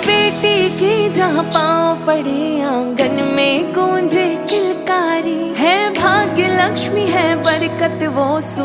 बेटी की जहाँ पाँव पड़े आंगन में गूंजे किलकारी है। भाग्य लक्ष्मी है बरकत वो